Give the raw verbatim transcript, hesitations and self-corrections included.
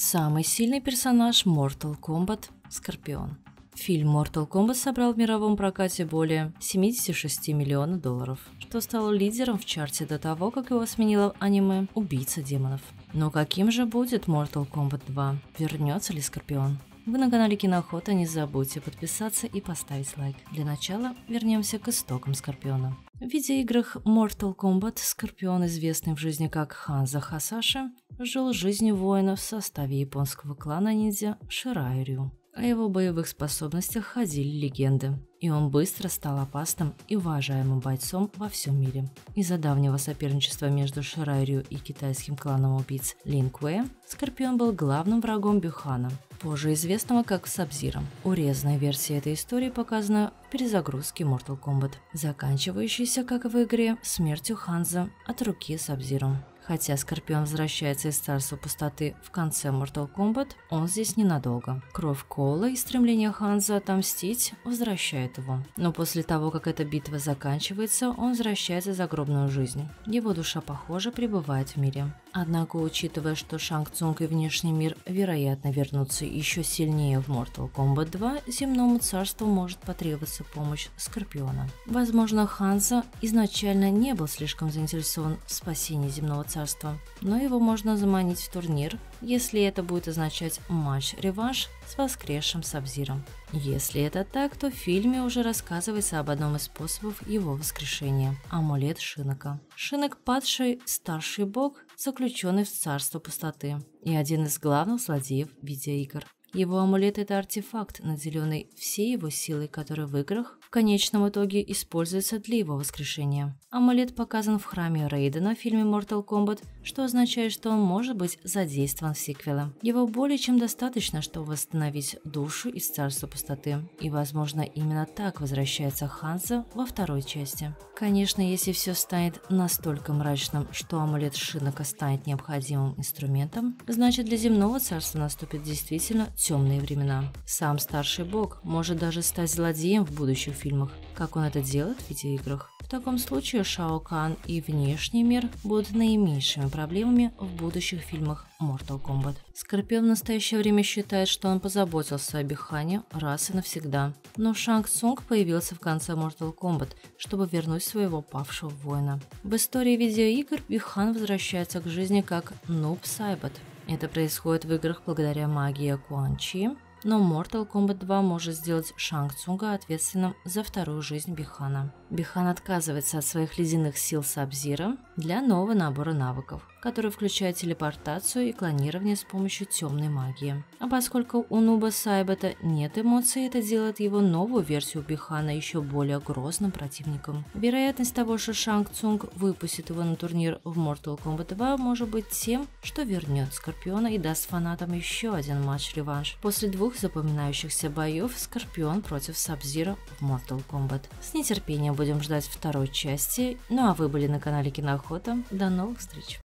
Самый сильный персонаж Mortal Kombat – Скорпион. Фильм Mortal Kombat собрал в мировом прокате более семьдесят шесть миллионов долларов, что стало лидером в чарте до того, как его сменило аниме «Убийца демонов». Но каким же будет Mortal Kombat два? Вернется ли Скорпион? Вы на канале Киноохота, не забудьте подписаться и поставить лайк. Для начала вернемся к истокам Скорпиона. В видеоиграх Mortal Kombat Скорпион, известный в жизни как Ханзо Хасаши, жил жизнью воина в составе японского клана ниндзя Ширайрю. О его боевых способностях ходили легенды, и он быстро стал опасным и уважаемым бойцом во всем мире. Из-за давнего соперничества между Ширайрю и китайским кланом убийц Лин Куэ, Скорпион был главным врагом Бюхана, позже известного как Саб-Зиро. Урезанная версия этой истории показана в перезагрузке Mortal Kombat, заканчивающейся, как в игре, смертью Ханзо от руки Саб-Зиро. Хотя Скорпион возвращается из Царства Пустоты в конце Mortal Kombat, он здесь ненадолго. Кровь Коула и стремление Ханзо отомстить возвращает его. Но после того, как эта битва заканчивается, он возвращается в загробную жизнь. Его душа, похоже, пребывает в мире. Однако, учитывая, что Шанг Цунг и внешний мир, вероятно, вернутся еще сильнее в Mortal Kombat два, земному царству может потребоваться помощь Скорпиона. Возможно, Ханзо изначально не был слишком заинтересован в спасении земного царства, но его можно заманить в турнир, если это будет означать матч-реванш с воскресшим Саб-Зиро. Если это так, то в фильме уже рассказывается об одном из способов его воскрешения – амулет Шинока. Шинок – падший старший бог, заключенный в Царство Пустоты, и один из главных злодеев видеоигр. Его амулет – это артефакт, наделенный всей его силой, который в играх в конечном итоге используется для его воскрешения. Амулет показан в храме Рейдена в фильме Mortal Kombat, что означает, что он может быть задействован в сиквеле. Его более чем достаточно, чтобы восстановить душу из Царства Пустоты, и, возможно, именно так возвращается Ханзо во второй части. Конечно, если все станет настолько мрачным, что амулет Шинока станет необходимым инструментом, значит, для земного царства наступит действительно темные времена. Сам старший бог может даже стать злодеем в будущих фильмах, как он это делает в видеоиграх. В таком случае Шао Кан и внешний мир будут наименьшими проблемами в будущих фильмах Mortal Kombat. Скорпион в настоящее время считает, что он позаботился о Бюхане раз и навсегда. Но Шанг Цунг появился в конце Mortal Kombat, чтобы вернуть своего павшего воина. В истории видеоигр Бюхан возвращается к жизни как Нуб Сайбот. Это происходит в играх благодаря магии Quan Chi, но Mortal Kombat два может сделать Шанг Цунга ответственным за вторую жизнь Бюхана. Бюхан отказывается от своих ледяных сил Саб-Зиро для нового набора навыков, который включает телепортацию и клонирование с помощью темной магии. А поскольку у Нуба Сайбота нет эмоций, это делает его новую версию Бюхана еще более грозным противником. Вероятность того, что Шанг Цунг выпустит его на турнир в Mortal Kombat два, может быть тем, что вернет Скорпиона и даст фанатам еще один матч-реванш. После двух запоминающихся боев Скорпион против Саб-Зиро в Mortal Kombat. С нетерпением будем ждать второй части. Ну а вы были на канале Киноохота. До новых встреч!